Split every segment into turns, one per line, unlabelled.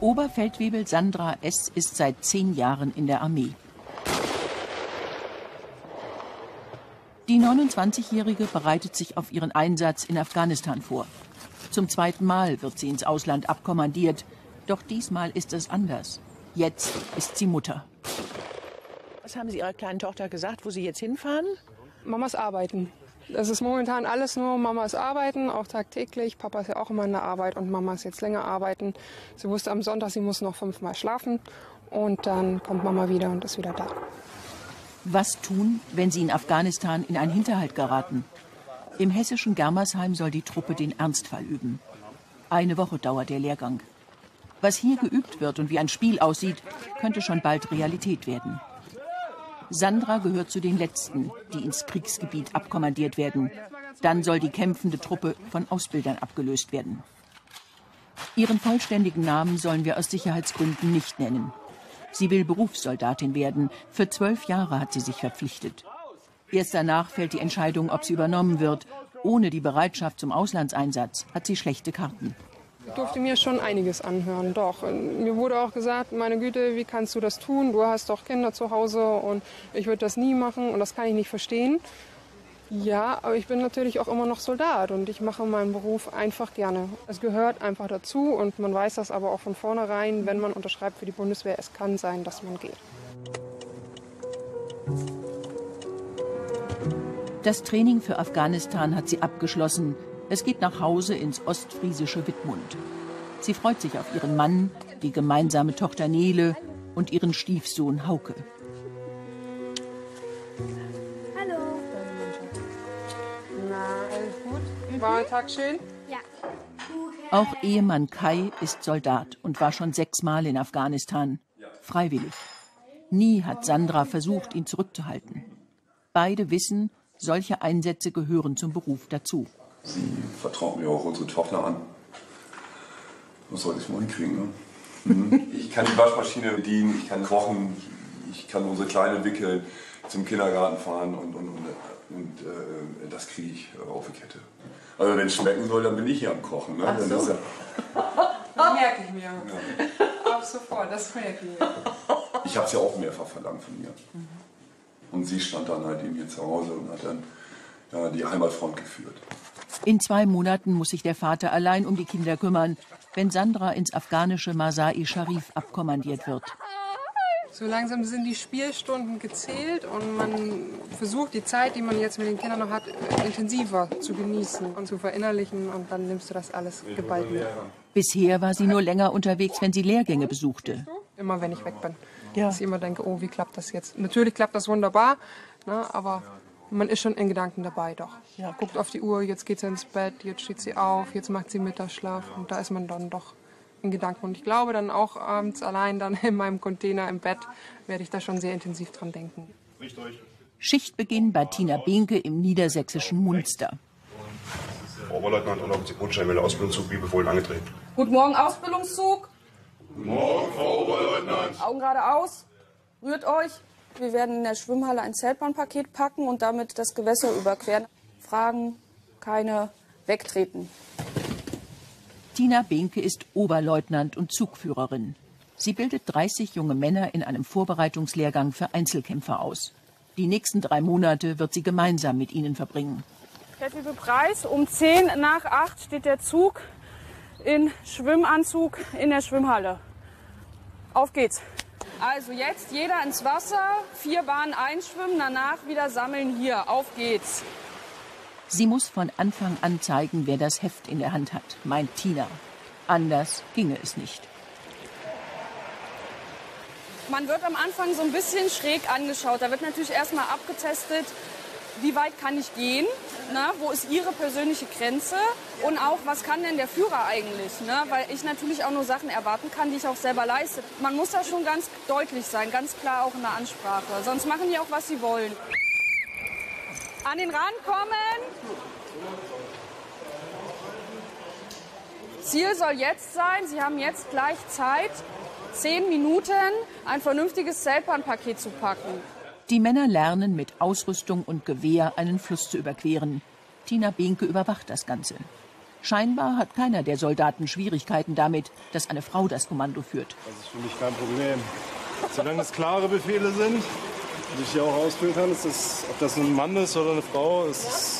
Oberfeldwebel Sandra S. ist seit 10 Jahren in der Armee. Die 29-Jährige bereitet sich auf ihren Einsatz in Afghanistan vor. Zum 2. Mal wird sie ins Ausland abkommandiert. Doch diesmal ist es anders. Jetzt ist sie Mutter.
Was haben Sie Ihrer kleinen Tochter gesagt, wo Sie jetzt hinfahren?
Mamas Arbeiten. Es ist momentan alles nur Mamas Arbeiten, auch tagtäglich. Papa ist ja auch immer in der Arbeit und Mama ist jetzt länger arbeiten. Sie wusste am Sonntag, sie muss noch 5-mal schlafen und dann kommt Mama wieder und ist wieder da.
Was tun, wenn sie in Afghanistan in einen Hinterhalt geraten? Im hessischen Germersheim soll die Truppe den Ernstfall üben. 1 Woche dauert der Lehrgang. Was hier geübt wird und wie ein Spiel aussieht, könnte schon bald Realität werden. Sandra gehört zu den Letzten, die ins Kriegsgebiet abkommandiert werden. Dann soll die kämpfende Truppe von Ausbildern abgelöst werden. Ihren vollständigen Namen sollen wir aus Sicherheitsgründen nicht nennen. Sie will Berufssoldatin werden. Für 12 Jahre hat sie sich verpflichtet. Erst danach fällt die Entscheidung, ob sie übernommen wird. Ohne die Bereitschaft zum Auslandseinsatz hat sie schlechte Karten.
Ich durfte mir schon einiges anhören, doch. Und mir wurde auch gesagt, meine Güte, wie kannst du das tun? Du hast doch Kinder zu Hause und ich würde das nie machen und das kann ich nicht verstehen. Ja, aber ich bin natürlich auch immer noch Soldat und ich mache meinen Beruf einfach gerne. Es gehört einfach dazu und man weiß das aber auch von vornherein, wenn man unterschreibt für die Bundeswehr, es kann sein, dass man geht.
Das Training für Afghanistan hat sie abgeschlossen. Es geht nach Hause ins ostfriesische Wittmund. Sie freut sich auf ihren Mann, die gemeinsame Tochter Nele und ihren Stiefsohn Hauke.
Hallo. Na, alles gut? War der Tag schön?
Ja.
Auch Ehemann Kai ist Soldat und war schon 6-mal in Afghanistan. Freiwillig. Nie hat Sandra versucht, ihn zurückzuhalten. Beide wissen, solche Einsätze gehören zum Beruf dazu.
Sie vertraut mir auch unsere Tochter an. Was soll ich mal hinkriegen, ne? Ich kann die Waschmaschine bedienen, ich kann kochen, ich kann unsere Kleine wickeln, zum Kindergarten fahren und das kriege ich auf die Kette. Also wenn es schmecken soll, dann bin ich hier am Kochen. Ne?
Ach so.
Das
Merke ich mir. Ja. Ab sofort, das merke ich mir.
Ich habe es ja auch mehrfach verlangt von ihr. Und sie stand dann halt eben hier zu Hause und hat dann ja, die Heimatfront geführt.
In 2 Monaten muss sich der Vater allein um die Kinder kümmern, wenn Sandra ins afghanische Masai-Sharif abkommandiert wird.
So langsam sind die Spielstunden gezählt und man versucht die Zeit, die man jetzt mit den Kindern noch hat, intensiver zu genießen und zu verinnerlichen und dann nimmst du das alles geballt mit.
Bisher war sie nur länger unterwegs, wenn sie Lehrgänge besuchte.
Immer wenn ich weg bin,
Ja.
dass ich immer denke, oh, wie klappt das jetzt? Natürlich klappt das wunderbar, ne, aber man ist schon in Gedanken dabei, doch. Ja, guckt auf die Uhr, jetzt geht sie ins Bett, jetzt steht sie auf, jetzt macht sie Mittagsschlaf und da ist man dann doch in Gedanken. Und ich glaube dann auch abends allein dann in meinem Container im Bett werde ich da schon sehr intensiv dran denken.
Schichtbeginn bei Tina Behnke im niedersächsischen Munster.
Oberleutnant und Offizier Ausbildungszug wie befohlen angetreten.
Guten Morgen, Ausbildungszug.
Guten Morgen, Frau Oberleutnant.
Augen geradeaus. Rührt euch. Wir werden in der Schwimmhalle ein Zeltbahnpaket packen und damit das Gewässer überqueren. Fragen, keine, wegtreten.
Tina Behnke ist Oberleutnant und Zugführerin. Sie bildet 30 junge Männer in einem Vorbereitungslehrgang für Einzelkämpfer aus. Die nächsten 3 Monate wird sie gemeinsam mit ihnen verbringen.
Kettwebe Preis, um 10 nach 8 steht der Zug in Schwimmanzug in der Schwimmhalle. Auf geht's. Also jetzt jeder ins Wasser, 4 Bahnen einschwimmen, danach wieder sammeln hier. Auf geht's.
Sie muss von Anfang an zeigen, wer das Heft in der Hand hat, meint Tina. Anders ginge es nicht.
Man wird am Anfang so ein bisschen schräg angeschaut. Da wird natürlich erstmal abgetestet, wie weit kann ich gehen, ne? Wo ist Ihre persönliche Grenze und auch, was kann denn der Führer eigentlich, ne? Weil ich natürlich auch nur Sachen erwarten kann, die ich auch selber leiste. Man muss da schon ganz deutlich sein, ganz klar auch in der Ansprache, sonst machen die auch, was sie wollen. An den Rand kommen. Ziel soll jetzt sein, Sie haben jetzt gleich Zeit, 10 Minuten ein vernünftiges Zeltbahnpaket zu packen.
Die Männer lernen, mit Ausrüstung und Gewehr einen Fluss zu überqueren. Tina Behnke überwacht das Ganze. Scheinbar hat keiner der Soldaten Schwierigkeiten damit, dass eine Frau das Kommando führt.
Das ist für mich kein Problem. Solange es klare Befehle sind, die ich hier auch ausführen kann, ist das, ob das ein Mann ist oder eine Frau, ist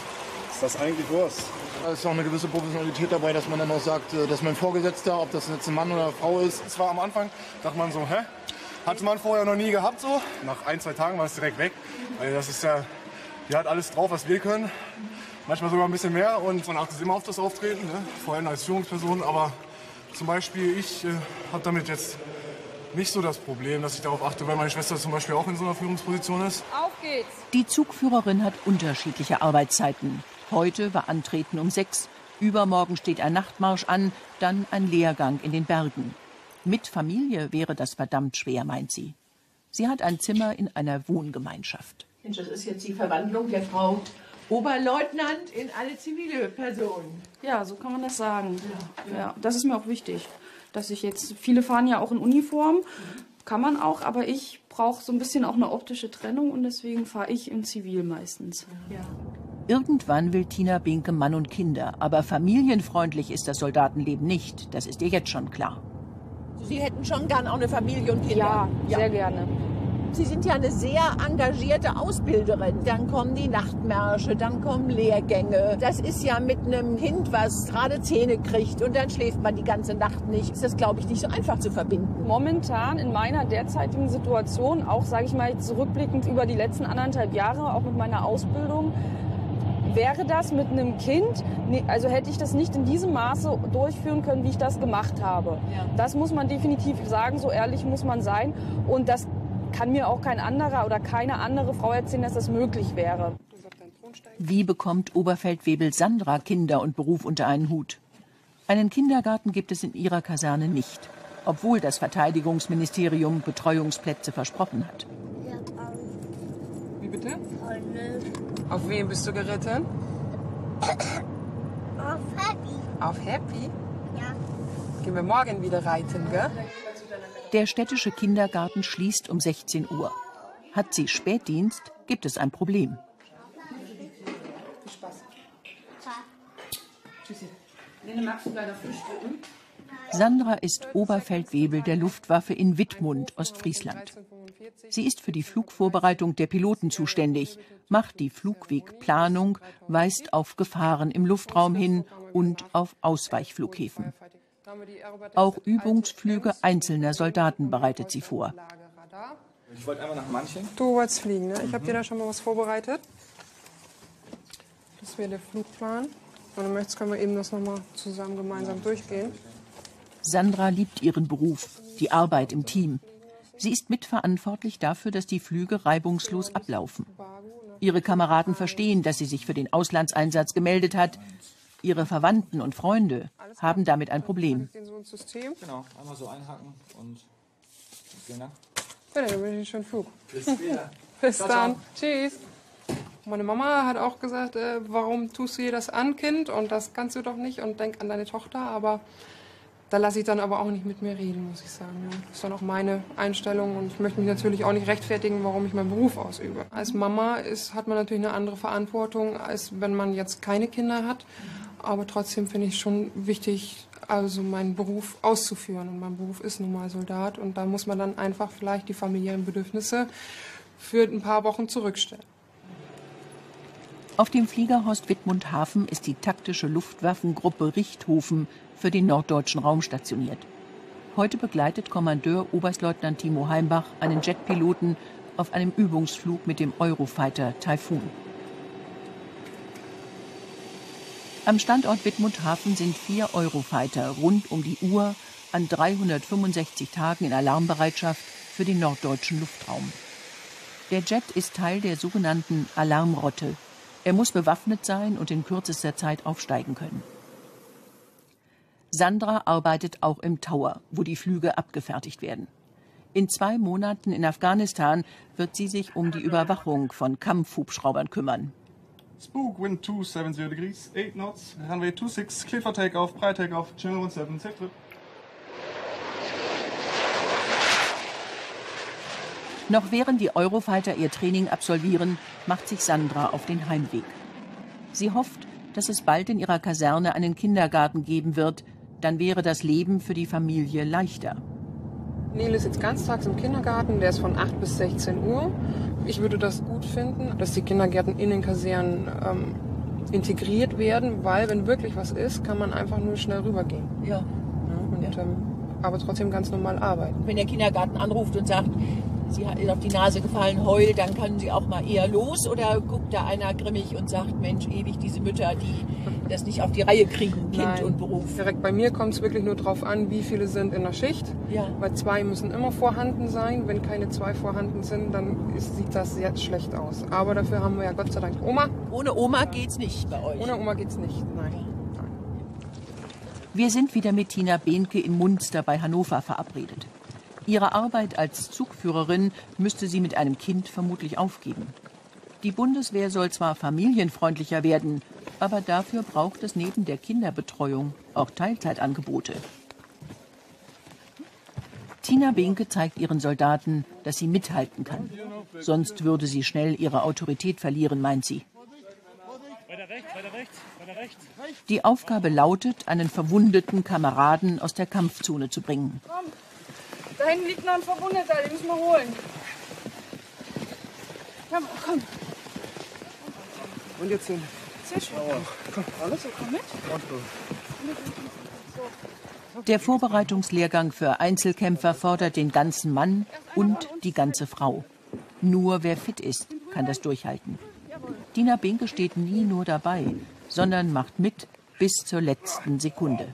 das eigentlich Wurst.
Da ist auch eine gewisse Professionalität dabei, dass man dann auch sagt, dass mein Vorgesetzter, ob das jetzt ein Mann oder eine Frau ist.
Es war am Anfang, dachte man so, hä? Hatte man vorher noch nie gehabt so. Nach 1, 2 Tagen war es direkt weg. Weil das ist ja, die hat alles drauf, was wir können. Manchmal sogar ein bisschen mehr und man achtet immer auf das Auftreten, ne? Vor allem als Führungsperson. Aber zum Beispiel, ich habe damit jetzt nicht so das Problem, dass ich darauf achte, weil meine Schwester zum Beispiel auch in so einer Führungsposition ist.
Auf geht's!
Die Zugführerin hat unterschiedliche Arbeitszeiten. Heute war Antreten um 6, übermorgen steht ein Nachtmarsch an, dann ein Lehrgang in den Bergen. Mit Familie wäre das verdammt schwer, meint sie. Sie hat ein Zimmer in einer Wohngemeinschaft.
Mensch, das ist jetzt die Verwandlung der Frau Oberleutnant in eine zivile Person.
Ja, so kann man das sagen. Ja, das ist mir auch wichtig, dass ich jetzt, viele fahren ja auch in Uniform, kann man auch, aber ich brauche so ein bisschen auch eine optische Trennung und deswegen fahre ich in Zivil meistens. Ja.
Irgendwann will Tina Binke Mann und Kinder, aber familienfreundlich ist das Soldatenleben nicht, das ist ihr jetzt schon klar.
Sie hätten schon gern auch eine Familie und Kinder.
Ja, sehr gerne.
Sie sind ja eine sehr engagierte Ausbilderin. Dann kommen die Nachtmärsche, dann kommen Lehrgänge. Das ist ja mit einem Kind, was gerade Zähne kriegt und dann schläft man die ganze Nacht nicht. Ist das, glaube ich, nicht so einfach zu verbinden.
Momentan in meiner derzeitigen Situation, auch sage ich mal zurückblickend über die letzten 1,5 Jahre, auch mit meiner Ausbildung, wäre das mit einem Kind, also hätte ich das nicht in diesem Maße durchführen können, wie ich das gemacht habe. Ja. Das muss man definitiv sagen, so ehrlich muss man sein. Und das kann mir auch kein anderer oder keine andere Frau erzählen, dass das möglich wäre.
Wie bekommt Oberfeldwebel Sandra Kinder und Beruf unter einen Hut? Einen Kindergarten gibt es in ihrer Kaserne nicht, obwohl das Verteidigungsministerium Betreuungsplätze versprochen hat.
Wie bitte? Auf wen bist du geritten?
Auf Happy.
Auf Happy?
Ja.
Gehen wir morgen wieder reiten, gell?
Der städtische Kindergarten schließt um 16 Uhr. Hat sie Spätdienst, gibt es ein Problem.
Viel Spaß. Tschüssi. Nene, magst du leider frühstücken?
Sandra ist Oberfeldwebel der Luftwaffe in Wittmund, Ostfriesland. Sie ist für die Flugvorbereitung der Piloten zuständig, macht die Flugwegplanung, weist auf Gefahren im Luftraum hin und auf Ausweichflughäfen. Auch Übungsflüge einzelner Soldaten bereitet sie vor.
Ich wollte einmal nach Manchen.
Du wolltest fliegen, ne? Ich habe dir da schon mal was vorbereitet. Das wäre der Flugplan. Wenn du möchtest, können wir eben das nochmal zusammen gemeinsam durchgehen.
Sandra liebt ihren Beruf, die Arbeit im Team. Sie ist mitverantwortlich dafür, dass die Flüge reibungslos ablaufen. Ihre Kameraden verstehen, dass sie sich für den Auslandseinsatz gemeldet hat. Ihre Verwandten und Freunde haben damit ein Problem.
Genau, einmal so einhaken und vielen Dank.
Ja, dann wünsche ich einen schönen Flug.
Bis später.
Bis
Ciao,
dann.
ciao.
Tschüss. Meine Mama hat auch gesagt, warum tust du dir das an, Kind? Und das kannst du doch nicht und denk an deine Tochter. Aber da lasse ich dann aber auch nicht mit mir reden, muss ich sagen. Das ist dann auch meine Einstellung und ich möchte mich natürlich auch nicht rechtfertigen, warum ich meinen Beruf ausübe. Als Mama hat man natürlich eine andere Verantwortung, als wenn man jetzt keine Kinder hat. Aber trotzdem finde ich schon wichtig, also meinen Beruf auszuführen. Und mein Beruf ist nun mal Soldat und da muss man dann einfach vielleicht die familiären Bedürfnisse für ein paar Wochen zurückstellen.
Auf dem Flieger Horst Wittmund Hafen ist die taktische Luftwaffengruppe Richthofen für den norddeutschen Raum stationiert. Heute begleitet Kommandeur Oberstleutnant Timo Heimbach einen Jetpiloten auf einem Übungsflug mit dem Eurofighter Taifun. Am Standort Wittmund Hafen sind 4 Eurofighter rund um die Uhr an 365 Tagen in Alarmbereitschaft für den norddeutschen Luftraum. Der Jet ist Teil der sogenannten Alarmrotte. Er muss bewaffnet sein und in kürzester Zeit aufsteigen können. Sandra arbeitet auch im Tower, wo die Flüge abgefertigt werden. In 2 Monaten in Afghanistan wird sie sich um die Überwachung von Kampfhubschraubern kümmern.
Spook, Wind 270 degrees, 8 knots, runway 26, clear for takeoff, prior takeoff, channel 17, safe trip.
Noch während die Eurofighter ihr Training absolvieren, macht sich Sandra auf den Heimweg. Sie hofft, dass es bald in ihrer Kaserne einen Kindergarten geben wird. Dann wäre das Leben für die Familie leichter.
Nele ist jetzt ganztags im Kindergarten, der ist von 8 bis 16 Uhr. Ich würde das gut finden, dass die Kindergärten in den Kasernen integriert werden, weil wenn wirklich was ist, kann man einfach nur schnell rübergehen.
Ja.
Aber trotzdem ganz normal arbeiten.
Wenn der Kindergarten anruft und sagt, sie hat ihr auf die Nase gefallen, heul, dann können sie auch mal eher los, oder guckt da einer grimmig und sagt, Mensch, ewig diese Mütter, die das nicht auf die Reihe kriegen, Kind
Nein.
und Beruf.
Direkt bei mir kommt es wirklich nur darauf an, wie viele sind in der Schicht.
Ja.
Weil 2 müssen immer vorhanden sein. Wenn keine 2 vorhanden sind, dann sieht das sehr schlecht aus. Aber dafür haben wir ja Gott sei Dank Oma.
Ohne Oma geht's nicht bei euch.
Ohne Oma geht's nicht, nein.
Wir sind wieder mit Tina Behnke in Munster bei Hannover verabredet. Ihre Arbeit als Zugführerin müsste sie mit einem Kind vermutlich aufgeben. Die Bundeswehr soll zwar familienfreundlicher werden, aber dafür braucht es neben der Kinderbetreuung auch Teilzeitangebote. Tina Behnke zeigt ihren Soldaten, dass sie mithalten kann. Sonst würde sie schnell ihre Autorität verlieren, meint sie. Die Aufgabe lautet, einen verwundeten Kameraden aus der Kampfzone zu bringen.
Komm, da hinten liegt noch ein Verwundeter, den müssen wir holen. Ja, komm.
Und jetzt hin.
Sehr schön. Komm. Alles so, komm mit.
Der Vorbereitungslehrgang für Einzelkämpfer fordert den ganzen Mann und die ganze Frau. Nur wer fit ist, kann das durchhalten. Tina Behnke steht nie nur dabei, sondern macht mit bis zur letzten Sekunde.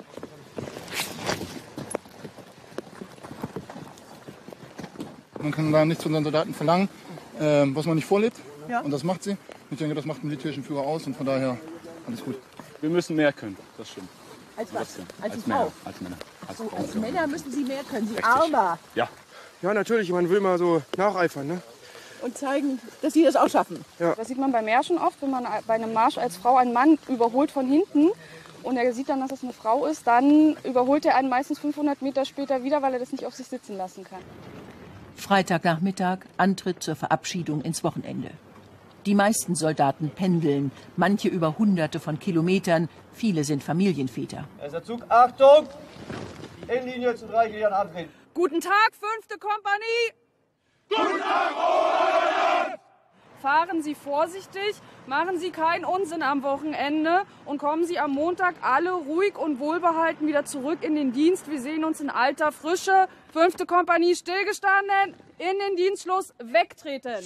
Man kann da nichts von seinen Soldaten verlangen, was man nicht vorlebt.
Ja.
Und das macht sie. Ich denke, das macht einen litauischen Führer aus und von daher alles gut.
Wir müssen mehr können, das stimmt.
Als was?
Als
Als
Männer.
Frau?
Als Männer. Als
So,
Frau,
als
ja.
Männer müssen sie mehr können, sie
Richtig.
Armer.
Ja.
Ja, natürlich, man will mal so nacheifern, ne?
Und zeigen, dass sie das auch schaffen.
Das sieht man bei Märschen oft, wenn man bei einem Marsch als Frau einen Mann überholt von hinten und er sieht dann, dass es eine Frau ist, dann überholt er einen meistens 500 Meter später wieder, weil er das nicht auf sich sitzen lassen kann.
Freitagnachmittag, Antritt zur Verabschiedung ins Wochenende. Die meisten Soldaten pendeln, manche über Hunderte von Kilometern, viele sind Familienväter.
Erster Zug, Achtung! In Linie zu 3 Gliedern antreten.
Guten Tag, 5. Kompanie! Guten Tag, Oberleutnant! Fahren Sie vorsichtig, machen Sie keinen Unsinn am Wochenende und kommen Sie am Montag alle ruhig und wohlbehalten wieder zurück in den Dienst. Wir sehen uns in alter Frische. 5. Kompanie stillgestanden, in den Dienstschluss wegtreten.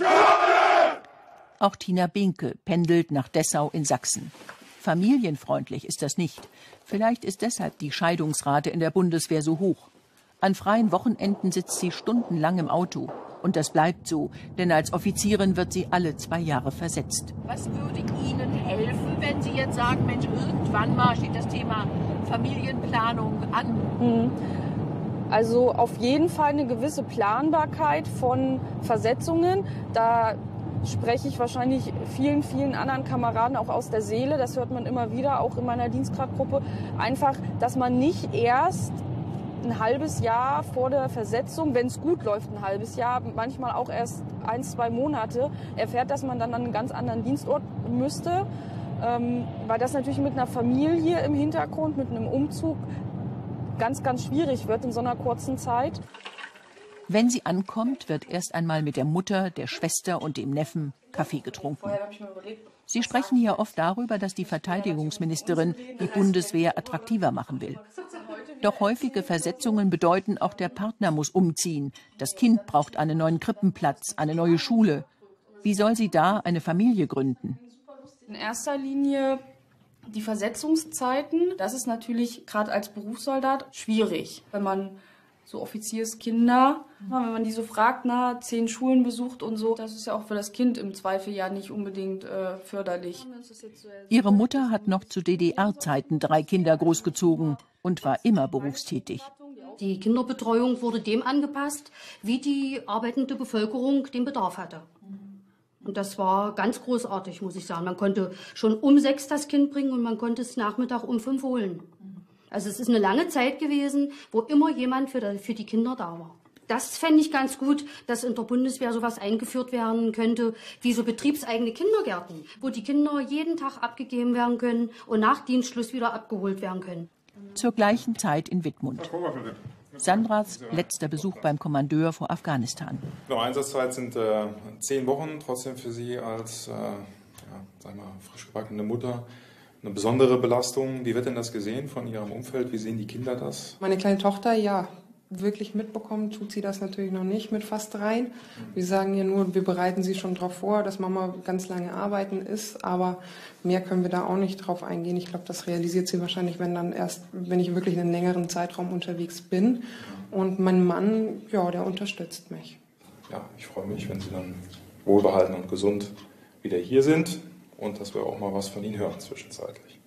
Auch Tina Behnke pendelt nach Dessau in Sachsen. Familienfreundlich ist das nicht. Vielleicht ist deshalb die Scheidungsrate in der Bundeswehr so hoch. An freien Wochenenden sitzt sie stundenlang im Auto. Und das bleibt so, denn als Offizierin wird sie alle 2 Jahre versetzt.
Was würde Ihnen helfen, wenn Sie jetzt sagen, Mensch, irgendwann mal steht das Thema Familienplanung an?
Also auf jeden Fall eine gewisse Planbarkeit von Versetzungen. Da spreche ich wahrscheinlich vielen, vielen anderen Kameraden auch aus der Seele. Das hört man immer wieder, auch in meiner Dienstgradgruppe. Einfach, dass man nicht erst ein halbes Jahr vor der Versetzung, wenn es gut läuft, ein halbes Jahr, manchmal auch erst 1, 2 Monate, erfährt, dass man dann an einen ganz anderen Dienstort müsste. Weil das natürlich mit einer Familie im Hintergrund, mit einem Umzug ganz, ganz schwierig wird in so einer kurzen Zeit.
Wenn sie ankommt, wird erst einmal mit der Mutter, der Schwester und dem Neffen Kaffee getrunken. Sie sprechen hier oft darüber, dass die Verteidigungsministerin die Bundeswehr attraktiver machen will. Doch häufige Versetzungen bedeuten, auch der Partner muss umziehen. Das Kind braucht einen neuen Krippenplatz, eine neue Schule. Wie soll sie da eine Familie gründen?
In erster Linie die Versetzungszeiten. Das ist natürlich gerade als Berufssoldat schwierig, wenn man so Offizierskinder, wenn man die so fragt, 10 Schulen besucht und so, das ist ja auch für das Kind im Zweifel ja nicht unbedingt förderlich.
Ihre Mutter hat noch zu DDR-Zeiten 3 Kinder großgezogen und war immer berufstätig.
Die Kinderbetreuung wurde dem angepasst, wie die arbeitende Bevölkerung den Bedarf hatte. Und das war ganz großartig, muss ich sagen. Man konnte schon um 6 das Kind bringen und man konnte es Nachmittag um 5 holen. Also es ist eine lange Zeit gewesen, wo immer jemand für die Kinder da war. Das fände ich ganz gut, dass in der Bundeswehr sowas eingeführt werden könnte, wie so betriebseigene Kindergärten, wo die Kinder jeden Tag abgegeben werden können und nach Dienstschluss wieder abgeholt werden können.
Zur gleichen Zeit in Wittmund. Sandras letzter Besuch beim Kommandeur vor Afghanistan.
Die Einsatzzeit sind 10 Wochen, trotzdem für Sie als frisch gebackene Mutter eine besondere Belastung. Wie wird denn das gesehen von Ihrem Umfeld? Wie sehen die Kinder das?
Meine kleine Tochter, ja, wirklich mitbekommen tut sie das natürlich noch nicht mit fast 3. Wir sagen ja nur, wir bereiten sie schon darauf vor, dass Mama ganz lange arbeiten ist, aber mehr können wir da auch nicht drauf eingehen. Ich glaube, das realisiert sie wahrscheinlich, wenn ich wirklich einen längeren Zeitraum unterwegs bin. Und mein Mann, ja, der unterstützt mich.
Ja, ich freue mich, wenn Sie dann wohlbehalten und gesund wieder hier sind und dass wir auch mal was von Ihnen hören zwischenzeitlich.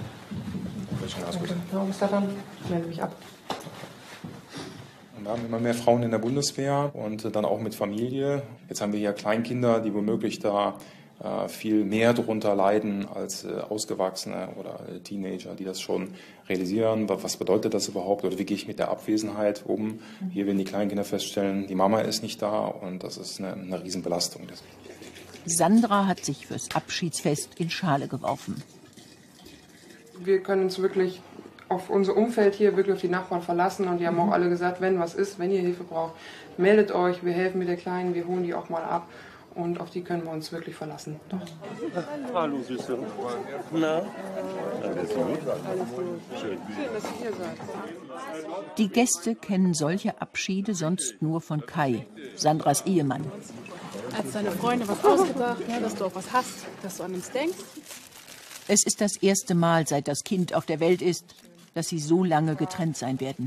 Ja, bis dann. Ich melde mich ab.
Wir haben immer mehr Frauen in der Bundeswehr und dann auch mit Familie. Jetzt haben wir ja Kleinkinder, die womöglich da viel mehr darunter leiden als Ausgewachsene oder Teenager, die das schon realisieren. Was bedeutet das überhaupt oder wie gehe ich mit der Abwesenheit um? Hier werden die Kleinkinder feststellen, die Mama ist nicht da und das ist eine Riesenbelastung.
Sandra hat sich fürs Abschiedsfest in Schale geworfen.
Wir können uns wirklich auf unser Umfeld hier, wirklich auf die Nachbarn verlassen. Und die haben auch alle gesagt, wenn was ist, wenn ihr Hilfe braucht, meldet euch, wir helfen mit der Kleinen, wir holen die auch mal ab. Und auf die können wir uns wirklich verlassen. Doch.
Hallo, Süße. Na? Alles gut?
Schön, dass ihr hier seid.
Die Gäste kennen solche Abschiede sonst nur von Kai, Sandras Ehemann.
Als deine Freunde was ausgedacht, ja, dass du auch was hast, dass du an uns denkst.
Es ist das erste Mal, seit das Kind auf der Welt ist, dass sie so lange getrennt sein werden.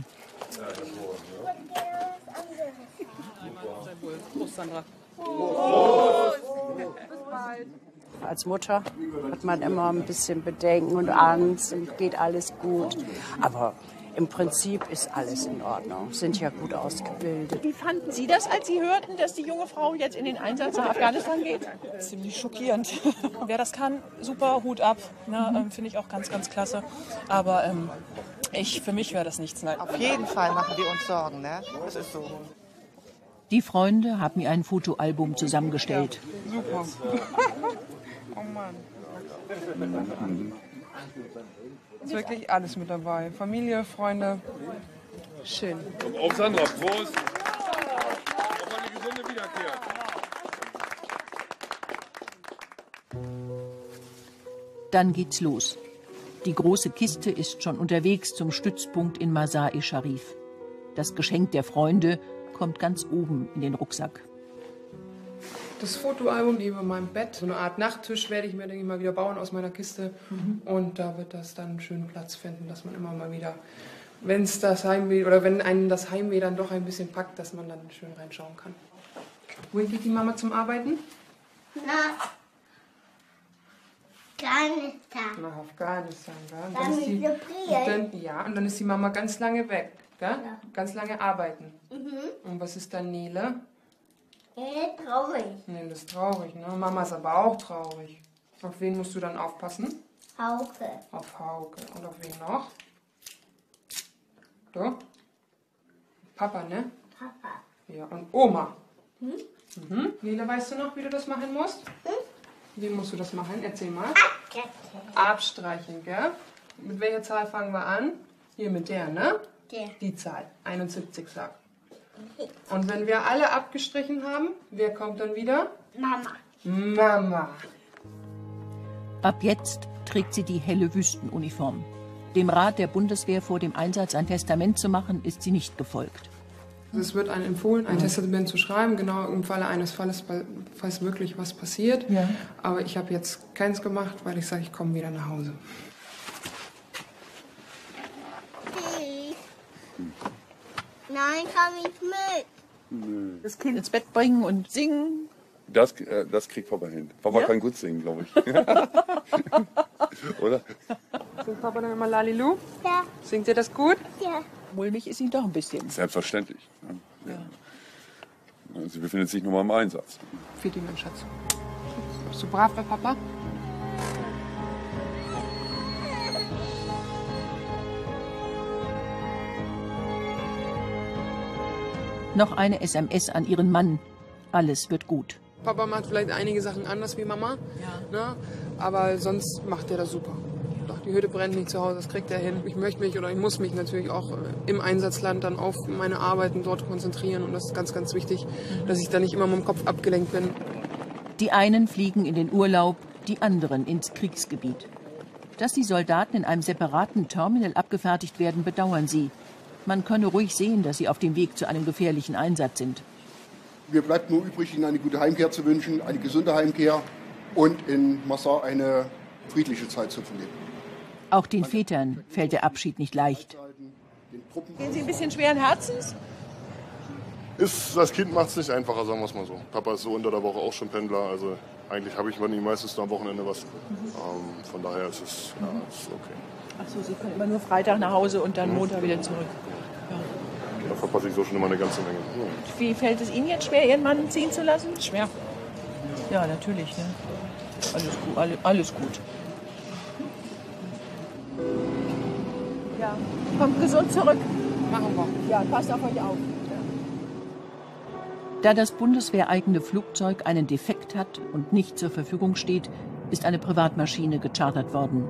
Prost, Sandra.
Als Mutter hat man immer ein bisschen Bedenken und Angst und geht alles gut. Aber im Prinzip ist alles in Ordnung, sind ja gut ausgebildet.
Wie fanden Sie das, als Sie hörten, dass die junge Frau jetzt in den Einsatz nach Afghanistan geht?
Ziemlich schockierend. Wer das kann, super, Hut ab. Ne, finde ich auch ganz, ganz klasse. Aber für mich wäre das nichts. Nein.
Auf jeden Fall machen wir uns Sorgen, ne? Das ist so.
Die Freunde haben ihr ein Fotoalbum zusammengestellt.
Ja, super. Oh Mann. Ist wirklich alles mit dabei. Familie, Freunde. Schön.
Auf Sandra, Prost. Auf eine gesunde Wiederkehr.
Dann geht's los. Die große Kiste ist schon unterwegs zum Stützpunkt in Mazar-e Sharif. Das Geschenk der Freunde kommt ganz oben in den Rucksack.
Das Fotoalbum über meinem Bett, so eine Art Nachttisch werde ich mir, denke ich mal, wieder bauen aus meiner Kiste. Und da wird das dann einen schönen Platz finden, dass man immer mal wieder, wenn einen das Heimweh dann doch ein bisschen packt, dass man dann schön reinschauen kann. Wohin geht die Mama zum Arbeiten?
Nach Afghanistan.
Nach Afghanistan, gell?
Dann ist die
und dann ist die Mama ganz lange weg, gell?
Ja.
Ganz lange arbeiten.
Mhm.
Und was ist dann Nele?
Traurig.
Nee, das ist traurig, ne? Mama ist aber auch traurig. Auf wen musst du dann aufpassen?
Hauke.
Auf Hauke. Und auf wen noch? Du? Papa, ne?
Papa.
Ja, und Oma.
Hm?
Mhm. Nele, weißt du noch, wie du das machen musst? Wie musst du das machen? Erzähl mal. Abstreichen, gell? Mit welcher Zahl fangen wir an? Hier mit der, ne?
Der.
Die Zahl. 71 sagen. Und wenn wir alle abgestrichen haben, wer kommt dann wieder?
Mama.
Mama.
Ab jetzt trägt sie die helle Wüstenuniform. Dem Rat der Bundeswehr, vor dem Einsatz ein Testament zu machen, ist sie nicht gefolgt.
Es wird einem empfohlen, ein Testament zu schreiben, genau im Falle eines Falles, falls wirklich was passiert.
Ja.
Aber ich habe jetzt keins gemacht, weil ich sage, ich komme wieder nach Hause.
Nein, komm ich mit.
Das Kind ins Bett bringen und singen.
Das kriegt Papa hin. Papa kann gut singen, glaube ich. Oder?
Singt Papa dann immer Lalilu?
Ja.
Singt ihr das gut?
Ja.
Mulmig ist sie doch ein bisschen.
Selbstverständlich. Ja. Sie befindet sich nun mal im Einsatz.
Für die, mein Schatz. Bist du brav bei Papa?
Noch eine SMS an ihren Mann. Alles wird gut.
Papa macht vielleicht einige Sachen anders wie Mama, ne? Aber sonst macht er das super. Doch, die Hütte brennt nicht zu Hause, das kriegt er hin. Ich möchte mich oder ich muss mich natürlich auch im Einsatzland dann auf meine Arbeiten dort konzentrieren. Und das ist ganz, ganz wichtig, dass ich da nicht immer mit dem Kopf abgelenkt bin.
Die einen fliegen in den Urlaub, die anderen ins Kriegsgebiet. Dass die Soldaten in einem separaten Terminal abgefertigt werden, bedauern sie. Man könne ruhig sehen, dass sie auf dem Weg zu einem gefährlichen Einsatz sind.
Mir bleibt nur übrig, Ihnen eine gute Heimkehr zu wünschen, eine gesunde Heimkehr und in Massar eine friedliche Zeit zu verleben.
Auch den Vätern fällt der Abschied nicht leicht.
Gehen Sie ein bisschen schweren Herzens?
Das Kind macht es nicht einfacher, sagen wir es mal so. Papa ist so unter der Woche auch schon Pendler, also eigentlich habe ich meistens nur am Wochenende was. Von daher ist es okay.
Ach so, Sie können immer nur Freitag nach Hause und dann Montag wieder zurück. Ja.
Da verpasse ich so schon immer eine ganze Menge.
Wie fällt es Ihnen jetzt schwer, Ihren Mann ziehen zu lassen?
Schwer.
Ja, natürlich. Ne? Alles gut. Ja, kommt gesund zurück.
Machen wir.
Ja, passt auf euch auf.
Da das bundeswehreigene Flugzeug einen Defekt hat und nicht zur Verfügung steht, ist eine Privatmaschine gechartert worden.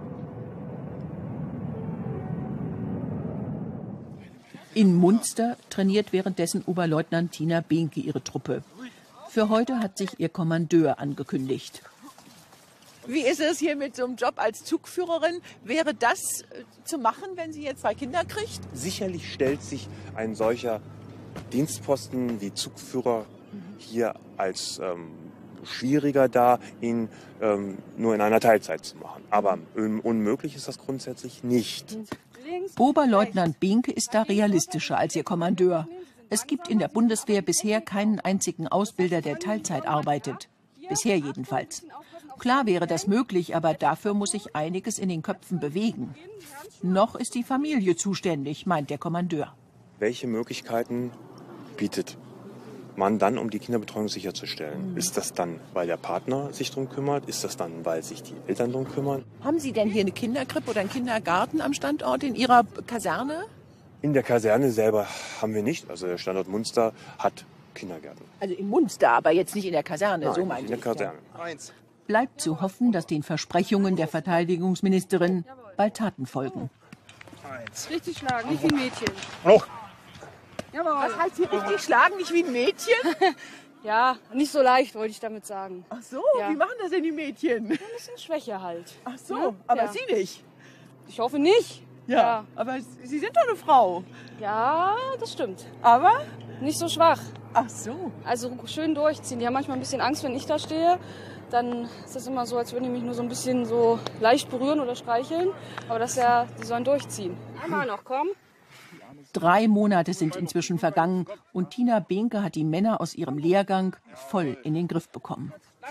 In Munster trainiert währenddessen Oberleutnant Tina Behnke ihre Truppe. Für heute hat sich ihr Kommandeur angekündigt.
Wie ist es hier mit so einem Job als Zugführerin? Wäre das zu machen, wenn sie jetzt 2 Kinder kriegt?
Sicherlich stellt sich ein solcher Dienstposten wie Zugführer hier als schwieriger dar, ihn nur in einer Teilzeit zu machen. Aber unmöglich ist das grundsätzlich nicht.
Oberleutnant Behnke ist da realistischer als ihr Kommandeur. Es gibt in der Bundeswehr bisher keinen einzigen Ausbilder, der Teilzeit arbeitet. Bisher jedenfalls. Klar wäre das möglich, aber dafür muss sich einiges in den Köpfen bewegen. Noch ist die Familie zuständig, meint der Kommandeur.
Welche Möglichkeiten bietet man dann, um die Kinderbetreuung sicherzustellen? Ist das dann, weil der Partner sich darum kümmert? Ist das dann, weil sich die Eltern darum kümmern?
Haben Sie denn hier eine Kinderkrippe oder einen Kindergarten am Standort in Ihrer Kaserne?
In der Kaserne selber haben wir nicht. Also der Standort Munster hat Kindergärten.
Also in Munster, aber jetzt nicht in der Kaserne,
Nein,
so meine
in der
ich.
Kaserne.
Bleibt zu hoffen, dass den Versprechungen der Verteidigungsministerin bald Taten folgen.
Richtig schlagen, nicht wie ein Mädchen.
Hoch.
Jawohl.
Was heißt hier richtig schlagen, nicht wie ein Mädchen?
Ja, nicht so leicht, wollte ich damit sagen.
Ach so,
Ja.
wie machen das denn die Mädchen?
Ein bisschen Schwäche halt.
Ach so,
Ne?
aber
Ja.
Sie nicht.
Ich hoffe nicht.
Ja, aber Sie sind doch eine Frau.
Ja, das stimmt.
Aber?
Nicht so schwach.
Ach so.
Also schön durchziehen. Die haben manchmal ein bisschen Angst, wenn ich da stehe. Dann ist das immer so, als würden die mich nur so ein bisschen so leicht berühren oder streicheln. Aber das ist ja, die sollen durchziehen. Einmal noch, komm.
3 Monate sind inzwischen vergangen und Tina Behnke hat die Männer aus ihrem Lehrgang voll in den Griff bekommen.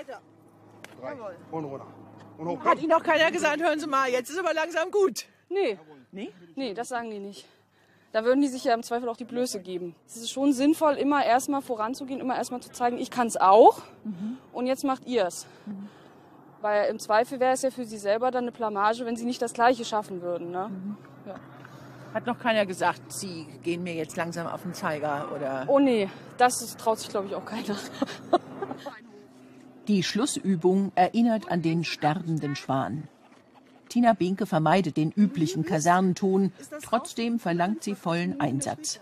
Hat Ihnen noch keiner gesagt, hören Sie mal, jetzt ist aber langsam gut.
Nee.
Nee?
Nee, das sagen die nicht. Da würden die sich ja im Zweifel auch die Blöße geben. Es ist schon sinnvoll, immer erstmal voranzugehen, immer erstmal zu zeigen, ich kann es auch und jetzt macht ihr es. Weil im Zweifel wäre es ja für sie selber dann eine Blamage, wenn sie nicht das Gleiche schaffen würden. Ne? Ja.
Hat noch keiner gesagt, Sie gehen mir jetzt langsam auf den Zeiger, oder?
Oh nee, das traut sich, glaube ich, auch keiner.
Die Schlussübung erinnert an den sterbenden Schwan. Tina Behnke vermeidet den üblichen Kasernenton, trotzdem verlangt sie vollen Einsatz.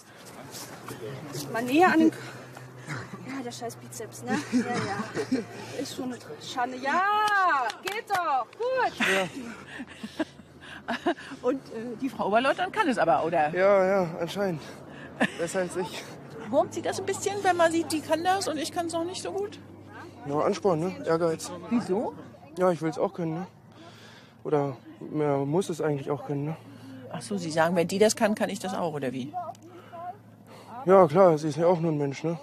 Mal näher an den... Ja, der scheiß Bizeps, ne? Ja, ja. Ist schon eine Schande. Ja, geht doch, gut.
Ja. Und die Frau Oberleutnant kann es aber, oder?
Ja, anscheinend. Besser als ich.
Wurmt Sie das ein bisschen, wenn man sieht, die kann das und ich kann es noch nicht so gut?
Ja, Ansporn, ne? Ehrgeiz.
Wieso?
Ja, ich will es auch können, ne? Oder man muss es eigentlich auch können, ne?
Ach so, Sie sagen, wenn die das kann, kann ich das auch, oder wie?
Ja, klar, sie ist ja auch nur ein Mensch, ne?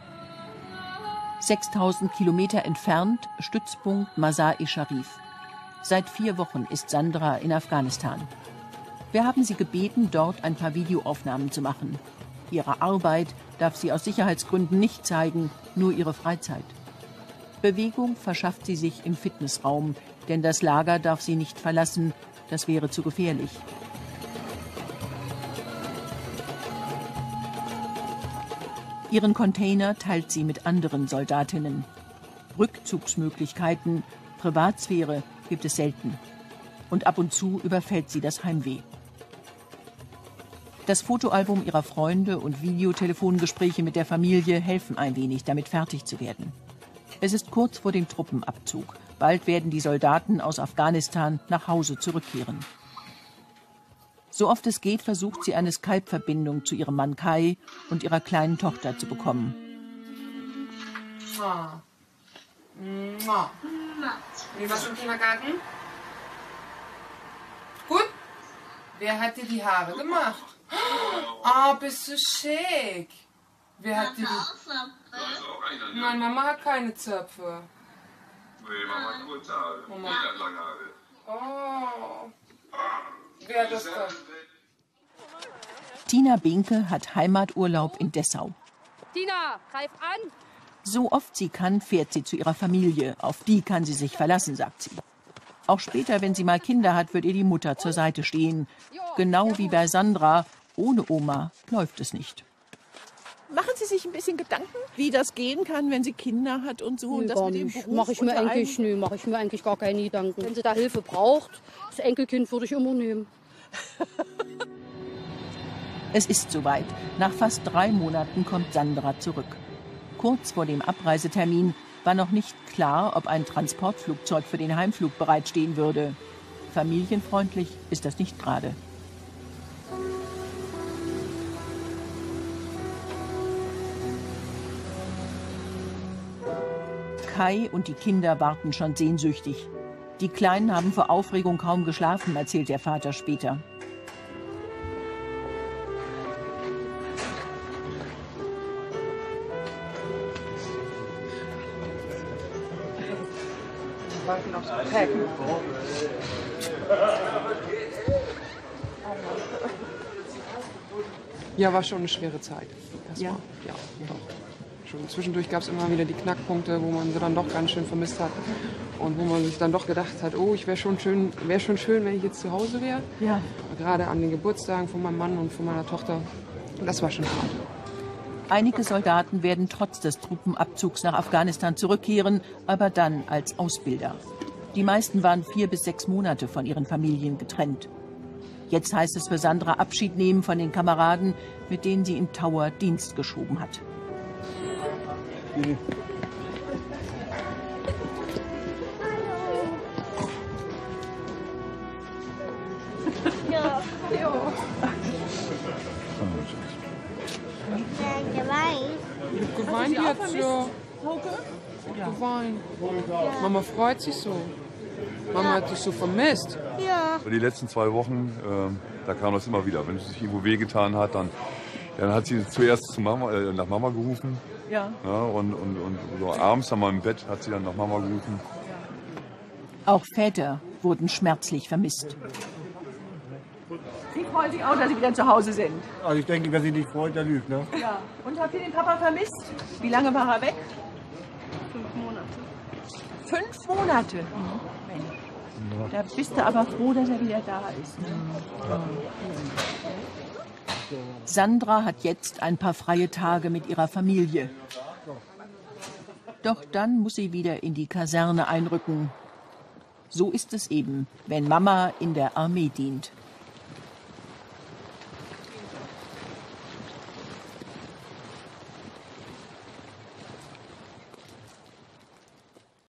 6000 Kilometer entfernt, Stützpunkt Mazar-e-Sharif. Seit 4 Wochen ist Sandra in Afghanistan. Wir haben sie gebeten, dort ein paar Videoaufnahmen zu machen. Ihre Arbeit darf sie aus Sicherheitsgründen nicht zeigen, nur ihre Freizeit. Bewegung verschafft sie sich im Fitnessraum, denn das Lager darf sie nicht verlassen, das wäre zu gefährlich. Ihren Container teilt sie mit anderen Soldatinnen. Rückzugsmöglichkeiten, Privatsphäre gibt es selten. Und ab und zu überfällt sie das Heimweh. Das Fotoalbum ihrer Freunde und Videotelefongespräche mit der Familie helfen ein wenig, damit fertig zu werden. Es ist kurz vor dem Truppenabzug. Bald werden die Soldaten aus Afghanistan nach Hause zurückkehren. So oft es geht, versucht sie eine Skype-Verbindung zu ihrem Mann Kai und ihrer kleinen Tochter zu bekommen.
Wie war's im Kindergarten? Gut? Wer hat dir die Haare gemacht? Ah, bist du schick. Wer hat dir die... Nein, Mama hat keine Zöpfe.
Nee, Mama hat kurze Haare.
Mama.
Mega lange Haare.
Oh. Wer hat das denn?
Tina Binke hat Heimaturlaub in Dessau.
Tina, greif an!
So oft sie kann, fährt sie zu ihrer Familie. Auf die kann sie sich verlassen, sagt sie. Auch später, wenn sie mal Kinder hat, wird ihr die Mutter zur Seite stehen. Genau wie bei Sandra. Ohne Oma läuft es nicht.
Machen Sie sich ein bisschen Gedanken, wie das gehen kann, wenn sie Kinder hat und so?
Nee,
und das
gar
mit dem
nicht.
Beruf
Mache ich mir eigentlich gar keine Gedanken. Wenn sie da Hilfe braucht, das Enkelkind würde ich immer nehmen.
Es ist soweit. Nach fast 3 Monaten kommt Sandra zurück. Kurz vor dem Abreisetermin war noch nicht klar, ob ein Transportflugzeug für den Heimflug bereitstehen würde. Familienfreundlich ist das nicht gerade. Kai und die Kinder warten schon sehnsüchtig. Die Kleinen haben vor Aufregung kaum geschlafen, erzählt der Vater später.
Ja, war schon eine schwere Zeit. Erstmal. Ja, doch. Schon zwischendurch gab es immer wieder die Knackpunkte, wo man sie dann doch ganz schön vermisst hat. Und wo man sich dann doch gedacht hat, oh, wäre schon schön, wenn ich jetzt zu Hause wäre.
Ja.
Gerade an den Geburtstagen von meinem Mann und von meiner Tochter. Das war schon hart.
Einige Soldaten werden trotz des Truppenabzugs nach Afghanistan zurückkehren, aber dann als Ausbilder. Die meisten waren 4 bis 6 Monate von ihren Familien getrennt. Jetzt heißt es für Sandra Abschied nehmen von den Kameraden, mit denen sie im Tower Dienst geschoben hat.
Ja.
Geweint jetzt, ja. Geweint. Mama freut sich so. Mama hat dich so vermisst.
Ja.
Die letzten 2 Wochen, da kam das immer wieder. Wenn es sich irgendwo wehgetan hat, dann hat sie zuerst nach Mama gerufen.
Ja.
Ja, und so abends dann mal im Bett hat sie dann nach Mama gerufen.
Auch Väter wurden schmerzlich vermisst.
Sie freuen sich auch, dass Sie wieder zu Hause sind.
Also ich denke, wer sich nicht freut, der lügt, ne?
Ja. Und habt ihr den Papa vermisst? Wie lange war er weg?
5 Monate.
5 Monate? Mensch. Da bist du aber froh, dass er wieder da ist. Ne?
Sandra hat jetzt ein paar freie Tage mit ihrer Familie. Doch dann muss sie wieder in die Kaserne einrücken. So ist es eben, wenn Mama in der Armee dient.